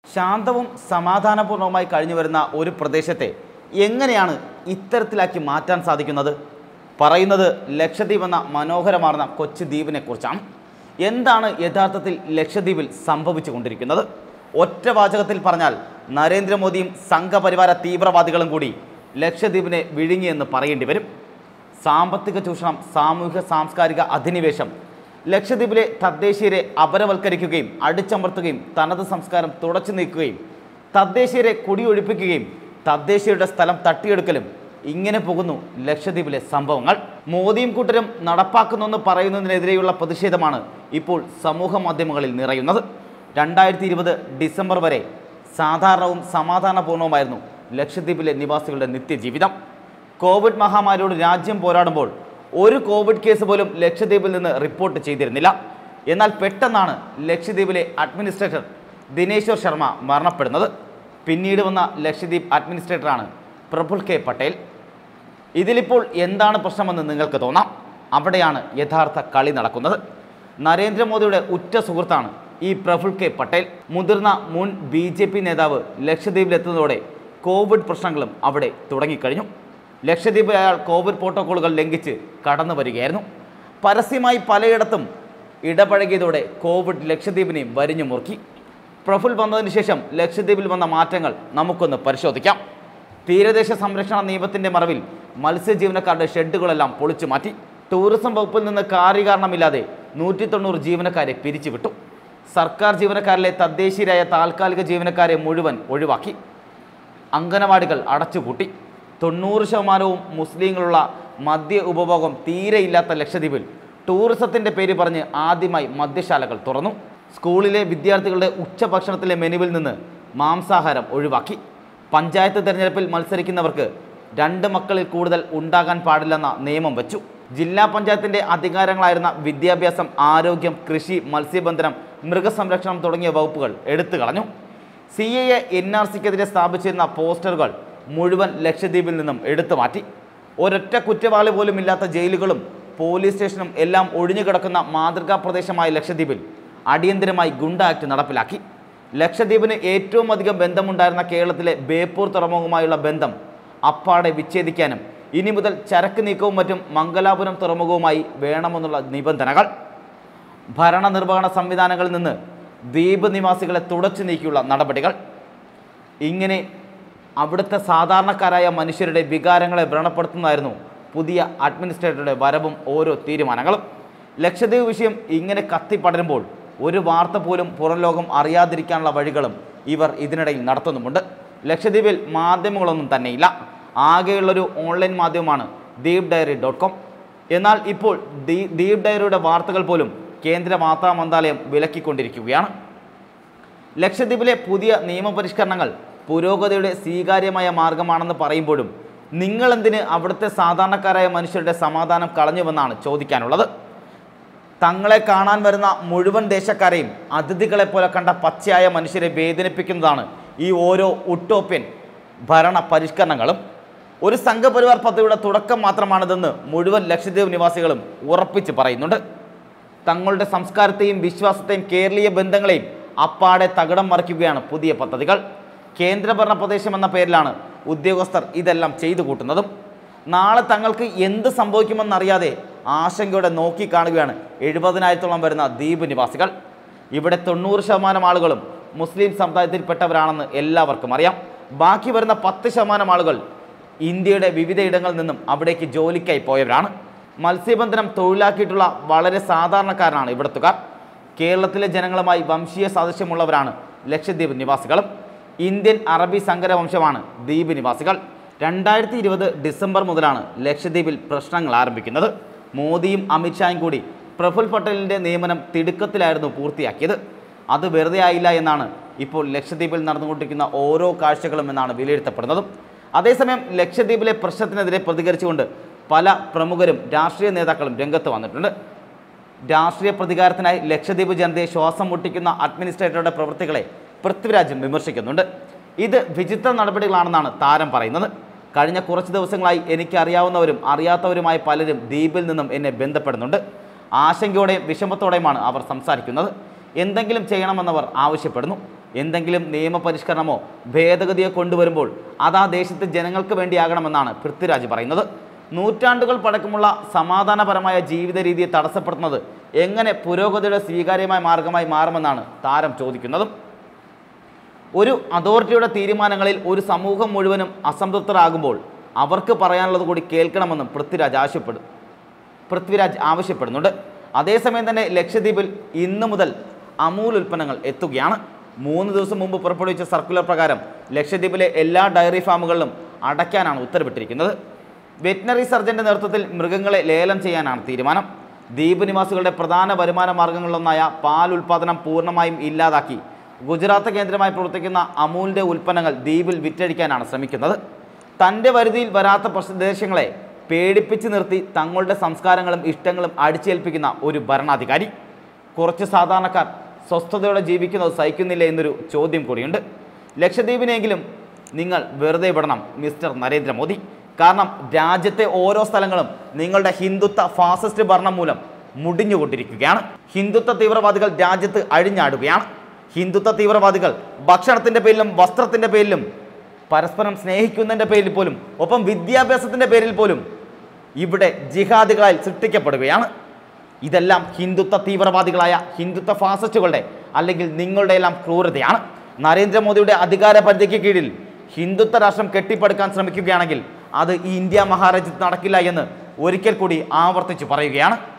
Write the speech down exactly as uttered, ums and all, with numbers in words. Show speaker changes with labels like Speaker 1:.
Speaker 1: ശാന്തവും സമാധാനപൂർണ്ണവുമായി കഴിഞ്ഞു വരുന്ന ഒരു പ്രദേശത്തെ എങ്ങനെയാണ് ഇത്തരത്തിലാക്കി മാറ്റാൻ സാധിക്കുന്നത്? പറയുന്നത് ലക്ഷദ്വീപ് എന്ന മനോഹരമാർന്ന കൊച്ചു ദ്വീപിനെക്കുറിച്ചാണ്. എന്താണ് യഥാർത്ഥത്തിൽ ലക്ഷദ്വീപിൽ സംഭവിച്ചു കൊണ്ടിരിക്കുന്നത്? ഒറ്റ വാചകത്തിൽ പറഞ്ഞാൽ നരേന്ദ്രമോദിയും സംഘപരിവാര തീവ്രവാദികളും കൂടി ലക്ഷദ്വീപിനെ വിഴുങ്ങിയെന്ന് പറയേണ്ടി വരും. സാമ്പത്തിക ചൂഷണം, സാമൂഹിക സാംസ്കാരിക അധിനിവേശം, ലക്ഷദ്വീപിലെ തദ്ദേശീയരെ അപരവൽക്കരിക്കുകയും അടിച്ചമർത്തുകയും തനത് സംസ്കാരം തുടച്ചു നീക്കുകയും തദ്ദേശീയരെ കുടിയൊഴിപ്പിക്കുകയും തദ്ദേശീയരുടെ സ്ഥലം തട്ടിയെടുക്കലും, ഇങ്ങനെ പോകുന്നു ലക്ഷദ്വീപിലെ സംഭവങ്ങൾ. മോദിയും കൂട്ടരും നടപ്പാക്കുന്നെന്ന് പറയുന്നതിനെതിരെയുള്ള പ്രതിഷേധമാണ് ഇപ്പോൾ സമൂഹ മാധ്യമങ്ങളിൽ നിറയുന്നത്. രണ്ടായിരത്തി ഇരുപത് ഡിസംബർ വരെ സാധാരണവും സമാധാനപൂർണവുമായിരുന്നു ലക്ഷദ്വീപിലെ നിവാസികളുടെ നിത്യജീവിതം. കോവിഡ് മഹാമാരിയോട് രാജ്യം പോരാടുമ്പോൾ ഒരു കോവിഡ് കേസ് പോലും ലക്ഷദ്വീപിൽ നിന്ന് റിപ്പോർട്ട് ചെയ്തിരുന്നില്ല. എന്നാൽ പെട്ടെന്നാണ് ലക്ഷദ്വീപിലെ അഡ്മിനിസ്ട്രേറ്റർ ദിനേശ്വർ ശർമ്മ മരണപ്പെടുന്നത്. പിന്നീട് വന്ന ലക്ഷദ്വീപ് അഡ്മിനിസ്ട്രേറ്ററാണ് പ്രഫുൽ കെ പട്ടേൽ. ഇതിലിപ്പോൾ എന്താണ് പ്രശ്നമെന്ന് നിങ്ങൾക്ക് തോന്നാം. അവിടെയാണ് യഥാർത്ഥ കളി നടക്കുന്നത്. നരേന്ദ്രമോദിയുടെ ഉറ്റ സുഹൃത്താണ് ഈ പ്രഫുൽ കെ പട്ടേൽ. മുതിർന്ന മുൻ ബി ജെ പി നേതാവ് ലക്ഷദ്വീപിലെത്തുന്നതോടെ കോവിഡ് പ്രശ്നങ്ങളും അവിടെ തുടങ്ങിക്കഴിഞ്ഞു. ലക്ഷദ്വീപിൽ അയാൾ കോവിഡ് പ്രോട്ടോക്കോളുകൾ ലംഘിച്ച് കടന്നു വരികയായിരുന്നു. പരസ്യമായി പലയിടത്തും ഇടപഴകിയതോടെ കോവിഡ് ലക്ഷദ്വീപിനെയും വരിഞ്ഞു മുറുക്കി. പ്രഫുൽ വന്നതിന് ശേഷം ലക്ഷദ്വീപിൽ വന്ന മാറ്റങ്ങൾ നമുക്കൊന്ന് പരിശോധിക്കാം. തീരദേശ സംരക്ഷണ നിയമത്തിൻ്റെ മറവിൽ മത്സ്യജീവനക്കാരുടെ ഷെഡുകളെല്ലാം പൊളിച്ചു മാറ്റി. ടൂറിസം വകുപ്പിൽ നിന്ന് കാര്യകാരണമില്ലാതെ നൂറ്റി തൊണ്ണൂറ് ജീവനക്കാരെ പിരിച്ചുവിട്ടു. സർക്കാർ ജീവനക്കാരിലെ തദ്ദേശീയരായ താൽക്കാലിക ജീവനക്കാരെ മുഴുവൻ ഒഴിവാക്കി. അംഗനവാടികൾ അടച്ചുപൂട്ടി. തൊണ്ണൂറ് ശതമാനവും മുസ്ലിങ്ങളുള്ള മദ്യ ഉപഭോഗം തീരെയില്ലാത്ത ലക്ഷദ്വീപിൽ ടൂറിസത്തിൻ്റെ പേര് പറഞ്ഞ് ആദ്യമായി മദ്യശാലകൾ തുറന്നു. സ്കൂളിലെ വിദ്യാർത്ഥികളുടെ ഉച്ചഭക്ഷണത്തിലെ മെനുവിൽ നിന്ന് മാംസാഹാരം ഒഴിവാക്കി. പഞ്ചായത്ത് തിരഞ്ഞെടുപ്പിൽ മത്സരിക്കുന്നവർക്ക് രണ്ട് മക്കളിൽ കൂടുതൽ ഉണ്ടാകാൻ പാടില്ലെന്ന നിയമം വച്ചു. ജില്ലാ പഞ്ചായത്തിൻ്റെ അധികാരങ്ങളായിരുന്ന വിദ്യാഭ്യാസം, ആരോഗ്യം, കൃഷി, മത്സ്യബന്ധനം, മൃഗസംരക്ഷണം തുടങ്ങിയ വകുപ്പുകൾ എടുത്തു കളഞ്ഞു. C A A N R സിക്കെതിരെ സ്ഥാപിച്ചിരുന്ന പോസ്റ്ററുകൾ മുഴുവൻ ലക്ഷദ്വീപിൽ നിന്നും എടുത്തു മാറ്റി. ഒരൊറ്റ കുറ്റവാളി പോലും ഇല്ലാത്ത ജയിലുകളും പോലീസ് സ്റ്റേഷനും എല്ലാം ഒഴിഞ്ഞു കിടക്കുന്ന മാതൃകാ പ്രദേശമായ ലക്ഷദ്വീപിൽ അടിയന്തരമായി ഗുണ്ട ആക്ട് നടപ്പിലാക്കി. ലക്ഷദ്വീപിന് ഏറ്റവും അധികം ബന്ധമുണ്ടായിരുന്ന കേരളത്തിലെ ബേപ്പൂർ തുറമുഖവുമായുള്ള ബന്ധം അപ്പാടെ വിച്ഛേദിക്കാനും ഇനി മുതൽ ചരക്ക് നീക്കവും മറ്റും മംഗലാപുരം തുറമുഖവുമായി വേണമെന്നുള്ള നിബന്ധനകൾ. ഭരണനിർവഹണ സംവിധാനങ്ങളിൽ നിന്ന് ദ്വീപ് നിവാസികളെ തുടച്ചു നീക്കിയുള്ള നടപടികൾ. ഇങ്ങനെ അവിടുത്തെ സാധാരണക്കാരായ മനുഷ്യരുടെ വികാരങ്ങളെ വ്രണപ്പെടുത്തുന്നതായിരുന്നു പുതിയ അഡ്മിനിസ്ട്രേറ്ററുടെ വരവും ഓരോ തീരുമാനങ്ങളും. ലക്ഷദ്വീപ് വിഷയം ഇങ്ങനെ കത്തിപ്പടരുമ്പോൾ ഒരു വാർത്ത പോലും പുറം ലോകം അറിയാതിരിക്കാനുള്ള വഴികളും ഇവർ ഇതിനിടയിൽ നടത്തുന്നുമുണ്ട്. ലക്ഷദ്വീപിൽ മാധ്യമങ്ങളൊന്നും തന്നെയില്ല. ആകെയുള്ളൊരു ഓൺലൈൻ മാധ്യമമാണ് ദ്വീപ് ഡയറി ഡോട്ട് കോം. എന്നാൽ ഇപ്പോൾ ദ്വീപ് ഡയറിയുടെ വാർത്തകൾ പോലും കേന്ദ്ര വാർത്താ മന്ത്രാലയം വിലക്കിക്കൊണ്ടിരിക്കുകയാണ്. ലക്ഷദ്വീപിലെ പുതിയ നിയമപരിഷ്കരണങ്ങൾ പുരോഗതിയുടെ സ്വീകാര്യമായ മാർഗമാണെന്ന് പറയുമ്പോഴും നിങ്ങളെന്തിന് അവിടുത്തെ സാധാരണക്കാരായ മനുഷ്യരുടെ സമാധാനം കളഞ്ഞുവെന്നാണ് ചോദിക്കാനുള്ളത്. തങ്ങളെ കാണാൻ വരുന്ന മുഴുവൻ ദേശക്കാരെയും അതിഥികളെ പോലെ കണ്ട പച്ചയായ മനുഷ്യരെ വേദനിപ്പിക്കുന്നതാണ് ഈ ഓരോ ഉട്ടോപ്യൻ ഭരണ പരിഷ്കരണങ്ങളും. ഒരു സംഘപരിവാർ പദ്ധതിയുടെ തുടക്കം മാത്രമാണിതെന്ന് മുഴുവൻ ലക്ഷദ്വീപ് നിവാസികളും ഉറപ്പിച്ച് പറയുന്നുണ്ട്. തങ്ങളുടെ സംസ്കാരത്തെയും വിശ്വാസത്തെയും കേരളീയ ബന്ധങ്ങളെയും അപ്പാടെ തകിടം മറിക്കുകയാണ് പുതിയ പദ്ധതികൾ. കേന്ദ്രഭരണ പ്രദേശം എന്ന പേരിലാണ് ഉദ്യോഗസ്ഥർ ഇതെല്ലാം ചെയ്തു കൂട്ടുന്നതും. നാളെ തങ്ങൾക്ക് എന്ത് സംഭവിക്കുമെന്നറിയാതെ ആശങ്കയോടെ നോക്കിക്കാണുകയാണ് എഴുപതിനായിരത്തോളം വരുന്ന ദ്വീപ് നിവാസികൾ. ഇവിടെ തൊണ്ണൂറ് ശതമാനം ആളുകളും മുസ്ലിം സമുദായത്തിൽപ്പെട്ടവരാണെന്ന് എല്ലാവർക്കും അറിയാം. ബാക്കി വരുന്ന പത്ത് ശതമാനം ആളുകൾ ഇന്ത്യയുടെ വിവിധ ഇടങ്ങളിൽ നിന്നും അവിടേക്ക് ജോലിക്കായി പോയവരാണ്. മത്സ്യബന്ധനം തൊഴിലാക്കിയിട്ടുള്ള വളരെ സാധാരണക്കാരാണ് ഇവിടത്തുകാർ. കേരളത്തിലെ ജനങ്ങളുമായി വംശീയ സാദൃശ്യമുള്ളവരാണ് ലക്ഷദ്വീപ് നിവാസികളും. ഇന്ത്യൻ അറബി സങ്കരവംശമാണ് ദ്വീപ് നിവാസികൾ. രണ്ടായിരത്തി ഇരുപത് ഡിസംബർ മുതലാണ് ലക്ഷദ്വീപിൽ പ്രശ്നങ്ങൾ ആരംഭിക്കുന്നത്. മോദിയും അമിത്ഷായും കൂടി പ്രഫുൽ പട്ടേലിൻ്റെ നിയമനം തിടുക്കത്തിലായിരുന്നു പൂർത്തിയാക്കിയത്. അത് വെറുതെ ആയില്ല എന്നാണ് ഇപ്പോൾ ലക്ഷദ്വീപിൽ നടന്നുകൊണ്ടിരിക്കുന്ന ഓരോ കാഴ്ചകളും എന്നാണ് വിലയിരുത്തപ്പെടുന്നതും. അതേസമയം ലക്ഷദ്വീപിലെ പ്രശ്നത്തിനെതിരെ പ്രതികരിച്ചുകൊണ്ട് പല പ്രമുഖരും രാഷ്ട്രീയ നേതാക്കളും രംഗത്ത് വന്നിട്ടുണ്ട്. രാഷ്ട്രീയ പ്രതികാരത്തിനായി ലക്ഷദ്വീപ് ജനതയെ ശ്വാസം മുട്ടിക്കുന്ന അഡ്മിനിസ്ട്രേറ്ററുടെ പ്രവൃത്തികളെ പൃഥ്വിരാജും വിമർശിക്കുന്നുണ്ട്. ഇത് വിചിത്ര നടപടികളാണെന്നാണ് താരം പറയുന്നത്. കഴിഞ്ഞ കുറച്ച് ദിവസങ്ങളായി എനിക്കറിയാവുന്നവരും അറിയാത്തവരുമായ പലരും ദ്വീപിൽ നിന്നും എന്നെ ബന്ധപ്പെടുന്നുണ്ട്. ആശങ്കയോടെയും വിഷമത്തോടെയുമാണ് അവർ സംസാരിക്കുന്നത്. എന്തെങ്കിലും ചെയ്യണമെന്നവർ ആവശ്യപ്പെടുന്നു. എന്തെങ്കിലും നിയമപരിഷ്കരണമോ ഭേദഗതിയോ കൊണ്ടുവരുമ്പോൾ അത് ആ ദേശത്തെ ജനങ്ങൾക്ക് വേണ്ടിയാകണമെന്നാണ് പൃഥ്വിരാജ് പറയുന്നത്. നൂറ്റാണ്ടുകൾ പഴക്കമുള്ള സമാധാനപരമായ ജീവിത രീതിയെ തടസ്സപ്പെടുത്തുന്നത് എങ്ങനെ പുരോഗതിയുടെ സ്വീകാര്യമായ മാർഗമായി മാറുമെന്നാണ് താരം ചോദിക്കുന്നതും. ഒരു അതോറിറ്റിയുടെ തീരുമാനങ്ങളിൽ ഒരു സമൂഹം മുഴുവനും അസംതൃപ്തരാകുമ്പോൾ അവർക്ക് പറയാനുള്ളത് കൂടി കേൾക്കണമെന്നും പൃഥ്വിരാജ് ആവശ്യപ്പെടും പൃഥ്വിരാജ് ആവശ്യപ്പെടുന്നുണ്ട്. അതേസമയം തന്നെ ലക്ഷദ്വീപിൽ ഇന്നു മുതൽ അമൂൽ ഉൽപ്പന്നങ്ങൾ എത്തുകയാണ്. മൂന്ന് ദിവസം മുമ്പ് പുറപ്പെടുവിച്ച സർക്കുലർ പ്രകാരം ലക്ഷദ്വീപിലെ എല്ലാ ഡയറി ഫാമുകളിലും അടയ്ക്കാനാണ് ഉത്തരവിട്ടിരിക്കുന്നത്. വെറ്റിനറി സർജന്റെ നേതൃത്വത്തിൽ മൃഗങ്ങളെ ലേലം ചെയ്യാനാണ് തീരുമാനം. ദ്വീപ് നിവാസികളുടെ പ്രധാന വരുമാന മാർഗങ്ങളിലൊന്നായ പാൽ ഉൽപ്പാദനം പൂർണ്ണമായും ഇല്ലാതാക്കി ഗുജറാത്ത് കേന്ദ്രമായി പ്രവർത്തിക്കുന്ന അമൂലിൻ്റെ ഉൽപ്പന്നങ്ങൾ ദ്വീപിൽ വിറ്റഴിക്കാനാണ് ശ്രമിക്കുന്നത്. തൻ്റെ പരിധിയിൽ വരാത്ത പ്രദേശങ്ങളെ പേടിപ്പിച്ച് നിർത്തി തങ്ങളുടെ സംസ്കാരങ്ങളും ഇഷ്ടങ്ങളും അടിച്ചേൽപ്പിക്കുന്ന ഒരു ഭരണാധികാരി. കുറച്ച് സാധാരണക്കാർ സ്വസ്ഥതയോടെ ജീവിക്കുന്നത് സഹിക്കുന്നില്ല എന്നൊരു ചോദ്യം കൂടിയുണ്ട്. ലക്ഷദ്വീപിനെങ്കിലും നിങ്ങൾ വെറുതെ വിടണം മിസ്റ്റർ നരേന്ദ്രമോദി. കാരണം രാജ്യത്തെ ഓരോ സ്ഥലങ്ങളും നിങ്ങളുടെ ഹിന്ദുത്വ ഫാസിസ്റ്റ് ഭരണം മൂലം മുടിഞ്ഞുകൊണ്ടിരിക്കുകയാണ്. ഹിന്ദുത്വ തീവ്രവാദികൾ രാജ്യത്ത് അഴിഞ്ഞാടുകയാണ്. ഹിന്ദുത്വ തീവ്രവാദികൾ ഭക്ഷണത്തിൻ്റെ പേരിലും വസ്ത്രത്തിൻ്റെ പേരിലും പരസ്പരം സ്നേഹിക്കുന്നതിൻ്റെ പേരിൽ പോലും ഒപ്പം വിദ്യാഭ്യാസത്തിൻ്റെ പേരിൽ പോലും ഇവിടെ ജിഹാദികളായി സൃഷ്ടിക്കപ്പെടുകയാണ്. ഇതെല്ലാം ഹിന്ദുത്വ തീവ്രവാദികളായ ഹിന്ദുത്വ ഫാസിസ്റ്റുകളുടെ അല്ലെങ്കിൽ നിങ്ങളുടെ എല്ലാം ക്രൂരതയാണ്. നരേന്ദ്രമോദിയുടെ അധികാര പരിധിക്ക് കീഴിൽ ഹിന്ദുത്വ രാഷ്ട്രം കെട്ടിപ്പടുക്കാൻ ശ്രമിക്കുകയാണെങ്കിൽ അത് ഈ ഇന്ത്യ മഹാരാജ്യത്ത് നടക്കില്ല എന്ന് ഒരിക്കൽ കൂടി ആവർത്തിച്ച് പറയുകയാണ്.